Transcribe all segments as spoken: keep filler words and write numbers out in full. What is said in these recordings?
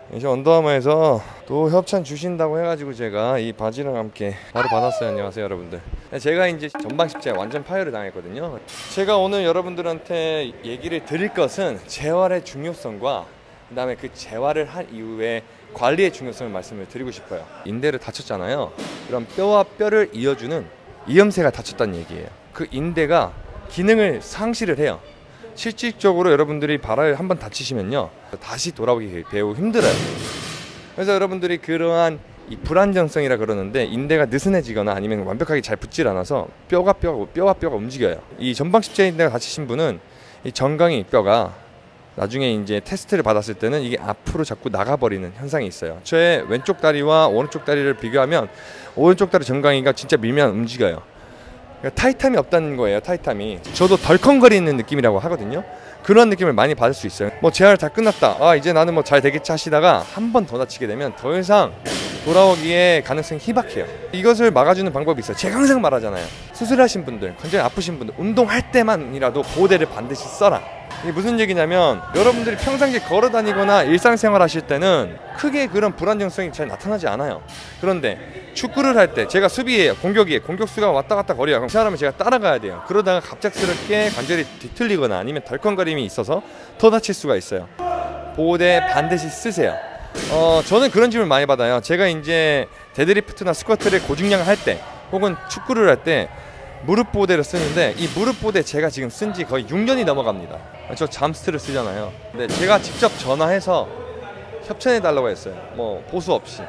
이제 언더아머에서 또 협찬 주신다고 해가지고 제가 이 바지랑 함께 바로 받았어요. 안녕하세요 여러분들. 제가 이제 전방 십자에 완전 파열을 당했거든요. 제가 오늘 여러분들한테 얘기를 드릴 것은 재활의 중요성과 그 다음에 그 재활을 한 이후에 관리의 중요성을 말씀을 드리고 싶어요. 인대를 다쳤잖아요. 그럼 뼈와 뼈를 이어주는 이염새가 다쳤다는 얘기예요. 그 인대가 기능을 상실을 해요. 실질적으로 여러분들이 발을 한번 다치시면요 다시 돌아오기 매우 힘들어요. 그래서 여러분들이 그러한 이 불안정성이라 그러는데 인대가 느슨해지거나 아니면 완벽하게 잘 붙질 않아서 뼈가 뼈가 뼈와 뼈가 움직여요. 이 전방 십자 인대가 다치신 분은 이 정강이 뼈가 나중에 이제 테스트를 받았을 때는 이게 앞으로 자꾸 나가버리는 현상이 있어요. 저의 왼쪽 다리와 오른쪽 다리를 비교하면 오른쪽 다리 정강이가 진짜 밀면 움직여요. 타이tam이 없다는 거예요. 타이tam이. 저도 덜컹거리는 느낌이라고 하거든요. 그런 느낌을 많이 받을 수 있어요. 뭐 재활 다 끝났다, 아 이제 나는 뭐 잘 되겠지 하시다가 한 번 더 다치게 되면 더 이상 돌아오기에 가능성이 희박해요. 이것을 막아주는 방법이 있어요. 제가 항상 말하잖아요. 수술하신 분들, 관절이 아프신 분들 운동할 때만이라도 보호대를 반드시 써라. 이게 무슨 얘기냐면 여러분들이 평상시에 걸어 다니거나 일상생활 하실 때는 크게 그런 불안정성이 잘 나타나지 않아요. 그런데 축구를 할 때 제가 수비예요, 공격이에요. 공격수가 왔다 갔다 거려요. 그럼 그 사람은 제가 따라가야 돼요. 그러다가 갑작스럽게 관절이 뒤틀리거나 아니면 덜컹거림이 있어서 더 다칠 수가 있어요. 보호대 반드시 쓰세요. 어, 저는 그런 질문 많이 받아요. 제가 이제 데드리프트나 스쿼트를 고중량 할 때 혹은 축구를 할 때 무릎 보호대를 쓰는데 이 무릎 보호대 제가 지금 쓴 지 거의 육 년이 넘어갑니다. 저 잠스트를 쓰잖아요. 근데 제가 직접 전화해서 협찬해 달라고 했어요. 뭐 보수 없이.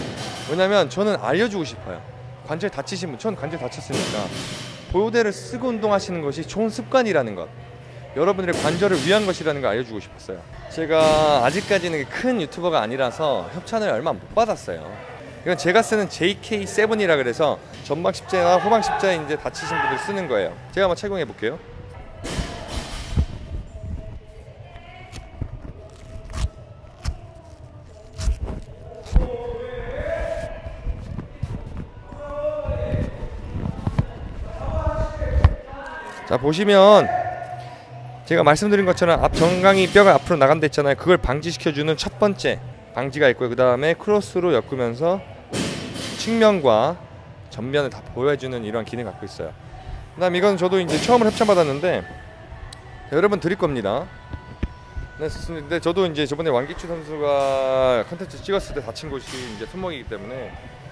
왜냐면 저는 알려주고 싶어요. 관절 다치신 분, 전 관절 다쳤으니까 보호대를 쓰고 운동하시는 것이 좋은 습관이라는 것, 여러분들의 관절을 위한 것이라는 걸 알려주고 싶었어요. 제가 아직까지는 큰 유튜버가 아니라서 협찬을 얼마 못 받았어요. 이건 제가 쓰는 제이케이 세븐이라 그래서 전방 십자나 후방 십자에 이제 다치신 분들 쓰는 거예요. 제가 한번 착용해 볼게요. 자, 보시면 제가 말씀드린 것처럼 앞 정강이 뼈가 앞으로 나간다 했잖아요. 그걸 방지시켜주는 첫 번째 방지가 있고요. 그 다음에 크로스로 엮으면서 측면과 전면을 다 보여주는 이런 기능을 갖고 있어요. 그 다음 이건 저도 이제 처음으로 협찬 받았는데 여러분 드릴 겁니다. 근데 저도 이제 저번에 왕기추 선수가 컨텐츠 찍었을 때 다친 곳이 이제 손목이기 때문에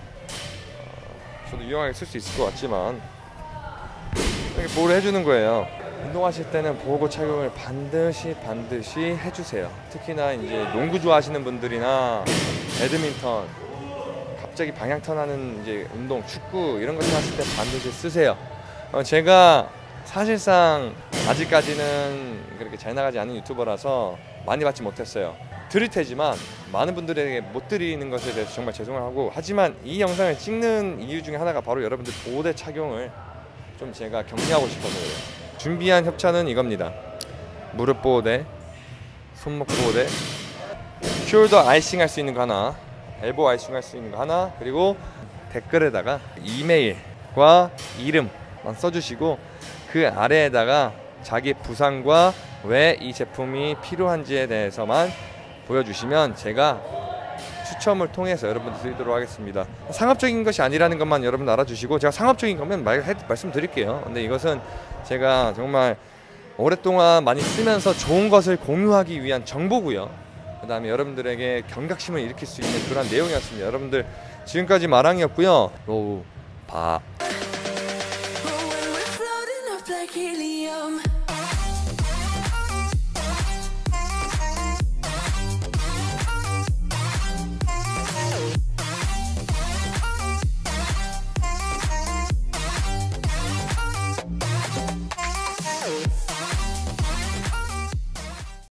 저도 유용하게 쓸 수 있을 것 같지만 이렇게 보호를 해주는 거예요. 운동하실 때는 보호구 착용을 반드시 반드시 해주세요. 특히나 이제 농구 좋아하시는 분들이나 배드민턴, 갑자기 방향턴하는 이제 운동, 축구 이런 것들 하실 때 반드시 쓰세요. 어, 제가 사실상 아직까지는 그렇게 잘 나가지 않은 유튜버라서 많이 받지 못했어요. 드릴 테지만 많은 분들에게 못 드리는 것에 대해서 정말 죄송하고, 하지만 이 영상을 찍는 이유 중에 하나가 바로 여러분들 보호대 착용을 좀 제가 격려하고 싶어서 그래요. 준비한 협찬은 이겁니다. 무릎 보호대, 손목 보호대, 숄더 아이싱 할 수 있는 거 하나, 엘보 아이싱 할 수 있는 거 하나, 그리고 댓글에다가 이메일과 이름만 써주시고 그 아래에다가 자기 부상과 왜 이 제품이 필요한지에 대해서만 보여주시면 제가 추첨을 통해서 여러분 드리도록 하겠습니다. 상업적인 것이 아니라는 것만 여러분 알아주시고, 제가 상업적인 거면 말, 해, 말씀드릴게요. 근데 이것은 제가 정말 오랫동안 많이 쓰면서 좋은 것을 공유하기 위한 정보고요. 그 다음에 여러분들에게 경각심을 일으킬 수 있는 그런 내용이었습니다. 여러분들 지금까지 마랑이었고요. 로우 바.